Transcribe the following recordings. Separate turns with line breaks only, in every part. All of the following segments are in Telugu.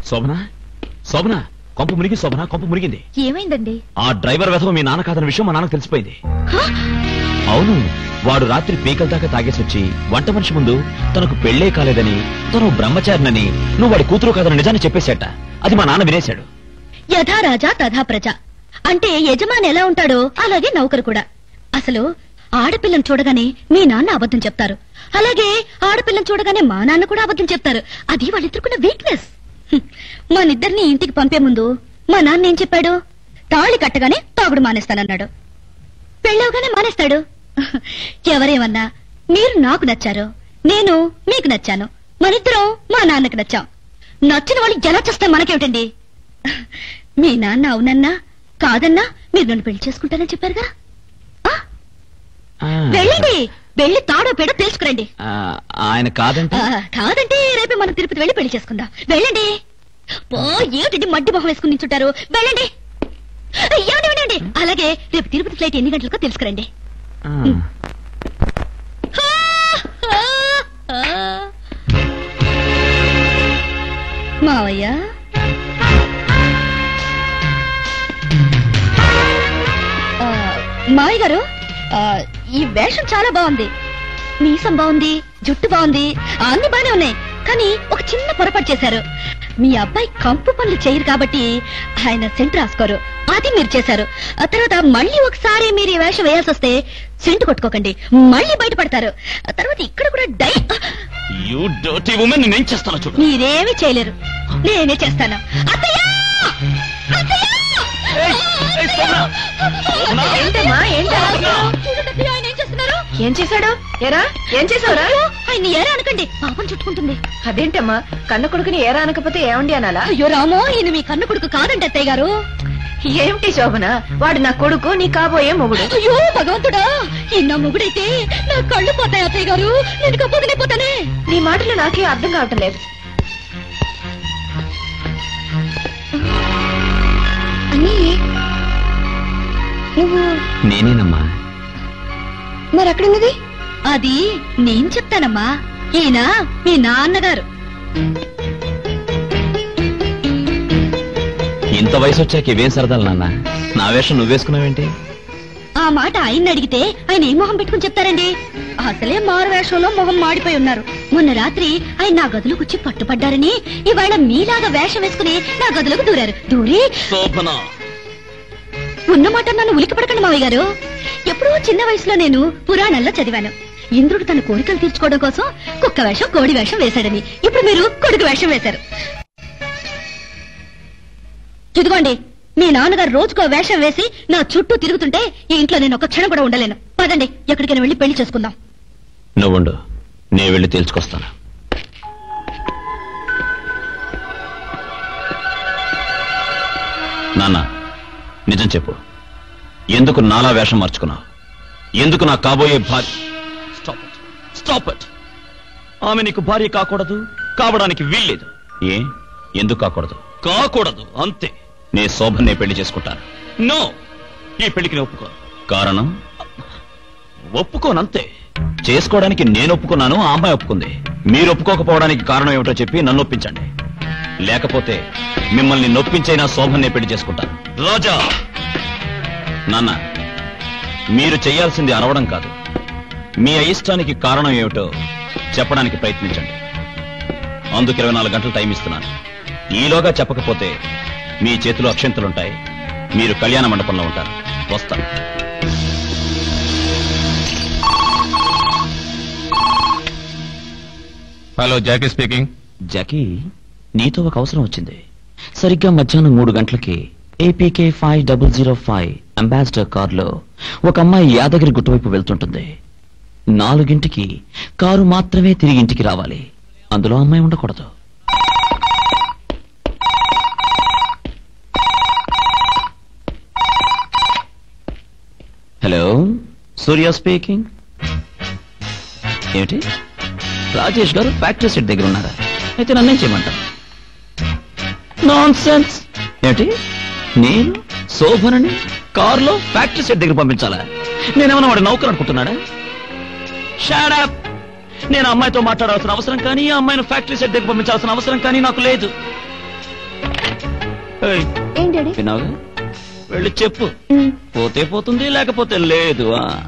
శోభనా శోభనా కొంప మునిగి శోభనా కొంప మునిగింది.
ఏమైందండి?
ఆ డ్రైవర్ వెధవ మీ నాన్న కాదన్న విషయం మా నాన్నకు తెలిసిపోయింది. అవును, వాడు రాత్రి పీకల దాకా తాగేసి వచ్చి వంట మనిషి ముందు తనకు పెళ్లే కాలేదని, తను బ్రహ్మచారినని, నువ్వు వాడి కూతురు కాదని నిజాన్ని చెప్పేశాట. అది మా నాన్న వినేశాడు.
యథా రాజా తథా ప్రజ అంటే యజమాని ఎలా ఉంటాడో అలాగే నౌకరు కూడా. అసలు ఆడపిల్లను చూడగానే మీ నాన్న అబద్ధం చెప్తారు, అలాగే ఆడపిల్లను చూడగానే మా నాన్న కూడా అబద్ధం చెప్తారు. అది వాళ్ళిద్దరుకున్న వీక్నెస్. మనిద్దరిని ఇంటికి పంపే ముందు మా నాన్న ఏం చెప్పాడు? తాళి కట్టగానే తాగుడు మానేస్తానన్నాడు, పెళ్ళవగానే మానేస్తాడు. ఎవరేమన్నా మీరు నాకు నచ్చారు, నేను మీకు నచ్చాను, మనిద్దరం మా నాన్నకు నచ్చాం. నచ్చిన వాళ్ళు ఎలా చేస్తే మనకేమిటండి? మీ నాన్న అవునన్నా కాదన్నా మీరు నన్ను పెళ్లి చేసుకుంటానని చెప్పారుగా. వెళ్ళండి, వెళ్ళి తాడో పేడో తెలుసుకురండి.
ఆయన కాదంటే
రేపే మనం తిరుపతి వెళ్ళి పెళ్లి చేసుకుందాం. వెళ్ళండి. ఏమిటండి మడ్డి మొహం వేసుకుని నించుంటారు? వెళ్ళండి. ఏమండి, అలాగే రేపు తిరుపతి ఫ్లైట్ ఎన్ని గంటలకో తెలుసుకురండి. మావయ్య, మావయ్య గారు, ఈ వేషం చాలా బాగుంది. మీసం బాగుంది, జుట్టు బాగుంది, అన్ని బానే ఉన్నాయి. కానీ ఒక చిన్న పొరపాటు చేశారు. మీ అబ్బాయి కంపు పనులు చేయరు కాబట్టి ఆయన సెంట్ రాసుకోరు, అది మీరు చేశారు. ఆ తర్వాత మళ్ళీ ఒకసారి మీరు ఈ వేషం వేయాల్సి వస్తే సెంట్ కొట్టుకోకండి, మళ్ళీ బయటపడతారు. ఆ తర్వాత ఇక్కడ కూడా మీరేమీ చేయలేరు, నేనే చేస్తాను.
ఏం చేశాడు? ఏరా ఏం చేసావురా?
ఆయన ఏరా అనకండి, పాపం చుట్టుకుంటుంది.
అదేంటమ్మా, కన్న కొడుకుని ఏరా అనకపోతే ఏమండి అనాలా?
అయ్యో రామో, ఈయన మీ కన్న కొడుకు కాదండి అత్తయ్య గారు.
ఏమిటి శోభన, వాడు నా కొడుకు, నీ కాబోయే మొగుడు.
అయ్యో భగవంతుడా, ఈ నా మొగుడైతే నా కళ్ళు పోతాయి అత్తయ్య గారు, నేను కప్పుకునే పోతానే.
నీ మాటలు నాకే అర్థం కావటం లేదు.
నువ్వు
నేనేనమ్మా.
మరి అక్కడున్నది? అది నేను చెప్తానమ్మా, ఈయన మీ నాన్నగారు.
ఇంత వయసు వచ్చాక ఇవేం సరదాలు నాన్న? నా వేషం నువ్వేసుకున్నావేంటి?
ఆ మాట ఆయన్ని అడిగితే ఆయన ఏ మొహం పెట్టుకుని చెప్తారండి? అసలే మారు వేషంలో మొహం మాడిపోయి ఉన్నారు. మొన్న రాత్రి ఆయన నా గదిలోకి వచ్చి పట్టుపడ్డారని ఇవాళ మీలాగా వేషం వేసుకుని నా గదిలోకి దూరారు. దూరి ఉన్నమాట నన్ను ఉలికి పడకండి మావయ్య గారు. ఎప్పుడో చిన్న వయసులో నేను పురాణాల్లో చదివాను, ఇంద్రుడు తన కోరికలు తీర్చుకోవడం కోసం కుక్క వేషం కోడి వేషం వేశాడని. ఇప్పుడు మీరు కొడుకు వేషం వేశారు. ఇదిగోండి, మీ నాన్నగారు రోజుకో వేషం వేసి నా చుట్టూ తిరుగుతుంటే ఈ ఇంట్లో నేను ఒక క్షణం కూడా ఉండలేను. పదండి, ఎక్కడికైనా వెళ్ళి పెళ్లి చేసుకుందాం.
నువ్వుండు, నేను వెళ్ళి తేల్చుకొస్తాను. నాన్న, నిజం చెప్పు, ఎందుకు నాలా వేషం మార్చుకున్నావు? ఎందుకు నా కాబోయే భార్య? Stop it. ఆమె నీకు భార్య కాకూడదు, కావడానికి వీల్లేదు. ఎందుకు కాకూడదు? కాకూడదు, అంతే. నే శోభన్నే పెళ్లి చేసుకుంటాను. నో, ఈ పెళ్లికి నేను ఒప్పుకోను. కారణం? ఒప్పుకోనంతే. చేసుకోవడానికి నేను ఒప్పుకున్నాను, ఆ అమ్మాయి ఒప్పుకుంది. మీరు ఒప్పుకోకపోవడానికి కారణం ఏమిటో చెప్పి నన్ను ఒప్పించండి. లేకపోతే మిమ్మల్ని నొప్పించైనా శోభన్నే పెళ్లి చేసుకుంటాను. రాజా, నాన్న, మీరు చేయాల్సింది అరవడం కాదు, మీ అయిష్టానికి కారణం ఏమిటో చెప్పడానికి ప్రయత్నించండి. అందుకు 24 గంటలు టైం ఇస్తున్నాను. ఈలోగా చెప్పకపోతే మీ చేతిలో అక్షంతలుంటాయి, మీరు కళ్యాణ మండపంలో ఉంటారు. వస్తాను.
Hello, Jackie speaking.
జాకీ, నీతో ఒక అవసరం వచ్చింది. సరిగ్గా మధ్యాహ్నం 3 గంటలకి APK 5005 అంబాసిడర్ కారులో ఒక అమ్మాయి యాదగిరి గుట్టవైపు వెళ్తుంటుంది. 4ంటికి కారు మాత్రమే తిరిగి ఇంటికి రావాలి, అందులో అమ్మాయి ఉండకూడదు. Hello, Surya speaking. ఏమిటి, రాజేష్ గారు ఫ్యాక్టరీ సెట్ దగ్గర ఉన్నారా? అయితే నన్నేం చేయమంటారు? నాన్సెన్స్. ఏమిటి, నేను శోభనని కారులో ఫ్యాక్టరీ సెట్ దగ్గర పంపించాలా? నేనేమన్నా వాడు నౌకరు అనుకుంటున్నాడా? Shut up. నేను అమ్మాయితో మాట్లాడాల్సిన అవసరం కానీ, ఆ అమ్మాయిని ఫ్యాక్టరీ సెట్ దగ్గర పంపించాల్సిన అవసరం కానీ నాకు లేదు.
ఏం డాడీ
విన్నావు? వెళ్ళి చెప్పు, పోతే పోతుంది లేకపోతే లేదు.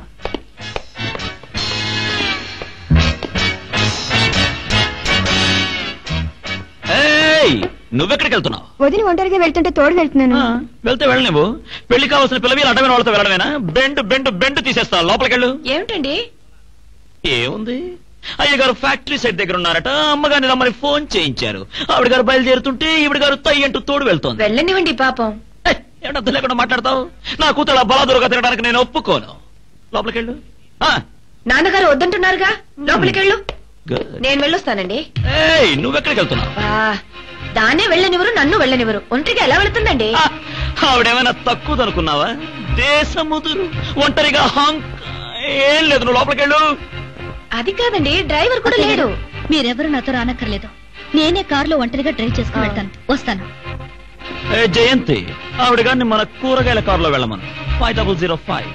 నువ్వెక్కడికి వెళ్తున్నావు?
వదిలి ఒంటరిగా వెళ్తుంటే తోడు వెళ్తున్నాను.
వెళ్తే వెళ్ళనివ్వు. పెళ్లి కావాల్సిన పిల్లవి అడ్డమైన వాళ్ళతో వెళ్ళడమేనా? బెండు తీసేస్తా. లోపలికెళ్ళు.
ఏమిటండి?
ఏముంది, అయ్యగారు ఫ్యాక్టరీ సైడ్ దగ్గర ఉన్నారట. అమ్మగారిని రమ్మని ఫోన్ చేయించారు. ఆవిడ గారు బయలుదేరుతుంటే ఈవిడ గారు తయ్యి అంటూ తోడు వెళ్తోంది.
వెళ్ళనివ్వండి పాపం.
ఏమన్నా లేకుండా మాట్లాడతావు? నా కూతురు బలాదురుగా తినడానికి నేను ఒప్పుకోను. లోపలికెళ్ళు.
నాన్నగారు వద్దంటున్నారుగా, లోపలికెళ్ళు. నేను వెళ్ళొస్తానండి.
నువ్వెక్కడికి వెళ్తున్నావు?
దాన్నే వెళ్ళనివ్వరు, నన్ను వెళ్ళనివ్వరు. ఒంటరిగా ఎలా వెళుతుందండి?
ఆవిడేమైనా తక్కువ అనుకున్నావా? దేశముదురు ఒంటరిగా ఏం లేదు. నువ్వు లోపలికెళ్ళు.
అది కాదండి, డ్రైవర్ కూడా లేడు.
మీరెవరు నాతో రానక్కర్లేదు. నేనే కారులో ఒంటరిగా డ్రైవ్ చేసుకుని వెళ్తాను. వస్తాను.
జయంతి, ఆవిడ గారిని మన కూరగాయల కారులో వెళ్ళమను. 5005.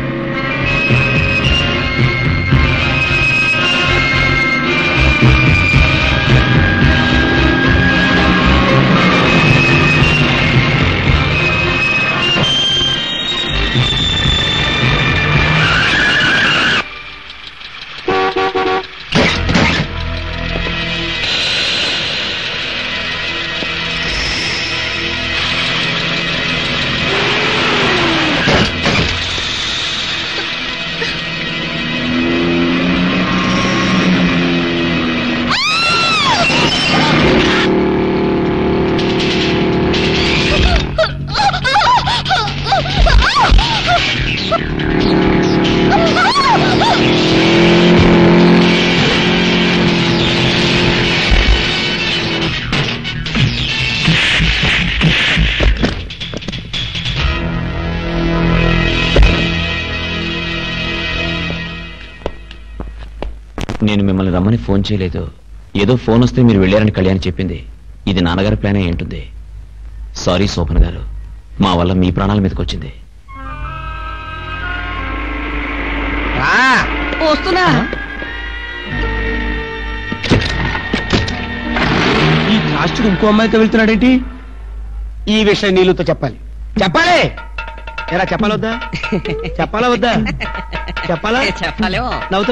నేను మిమ్మల్ని రమ్మని ఫోన్ చేయలేదు. ఏదో ఫోన్ వస్తే మీరు వెళ్ళారని కళ్యాణి చెప్పింది. ఇది నాన్నగారి ప్లాన్ అయి ఉంటుంది. సారీ శోభన్ గారు, మా వల్ల మీ ప్రాణాల మీదకి వచ్చింది.
వస్తున్నా.
ఈ రాష్ట్రుడు ఇంకో అమ్మాయితో వెళ్తున్నాడేంటి? ఈ విషయం నీళ్ళతో చెప్పాలి. ఎలా చెప్పాలా వద్దా? చెప్పాలా వద్దా? చెప్పాలా? నవ్వుతూ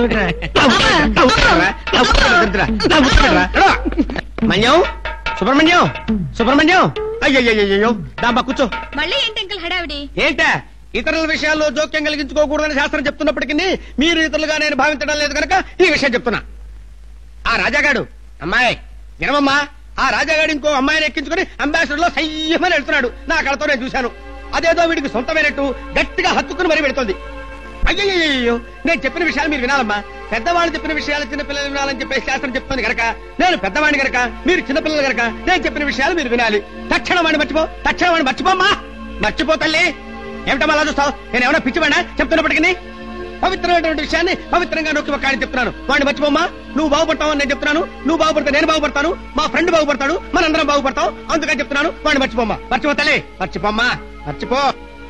మన్యం, సుబ్రహ్మణ్యం అయ్యో దాంబా కూర్చో.
మళ్ళీ ఏంటి అంకుల్ హడావిడి?
ఏంటా? ఇతరుల విషయాల్లో జోక్యం కలిగించుకోకూడదని శాస్త్రం చెప్తున్నప్పటికీ మీరు ఇతరులుగా నేను భావించడం లేదు కనుక ఈ విషయం చెప్తున్నా. ఆ రాజాగాడు అమ్మాయి వినమమ్మా, ఆ రాజాగాడు ఇంకో అమ్మాయిని ఎక్కించుకుని అంబాసిడర్ లో సయ్యమని వెళ్తున్నాడు. నా కళతో నేను చూశాను. అదేదో వీడికి సొంతమైనట్టు గట్టిగా హత్తుకుని మరీ పెడుతోంది. అయ్యో, నేను చెప్పిన విషయాలు మీరు వినాలమ్మా. పెద్దవాళ్ళు చెప్పిన విషయాలు చిన్నపిల్లలు వినాలని చెప్పే శాస్త్రం చెప్తుంది గనక నేను పెద్దవాడిని గనక మీరు చిన్నపిల్లలు గనక నేను చెప్పిన విషయాలు మీరు వినాలి. తక్షణం వాడిని మర్చిపోమ్మా. మర్చిపో తల్లి. ఏమిటమ్మా అలా చూస్తావు? నేను ఏమైనా పిచ్చివాడినా చెప్తున్నప్పటికీ? పవిత్రమైనటువంటి విషయాన్ని పవిత్రంగా నొక్కి ఒక్కని చెప్తున్నాను. వాడిని మర్చిపోమ్మా. నువ్వు బాగుపడతావు అని నేను చెప్తున్నాను. నువ్వు బాగుపడితే నేను బాగుపడతాను, మా ఫ్రెండ్ బాగుపడతాడు, మనందరం బాగుపడతాం. అందుకని చెప్తున్నాను, వాడిని మర్చిపోమ్మా. మర్చిపో తల్లి, మర్చిపో.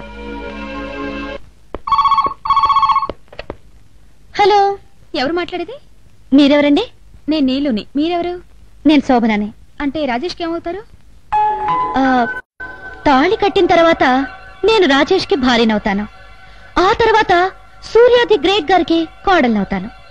హలో, ఎవరు మాట్లాడేది? మీరెవరండి? నేను నీలుని. మీరెవరు? నేను శోభనని. అంటే రాజేష్కి ఏమవుతారు? తాళి కట్టిన తర్వాత నేను రాజేష్కి భార్యనవుతాను. ఆ తర్వాత సూర్య ది గ్రేట్ గారికి కోడలనవుతాను.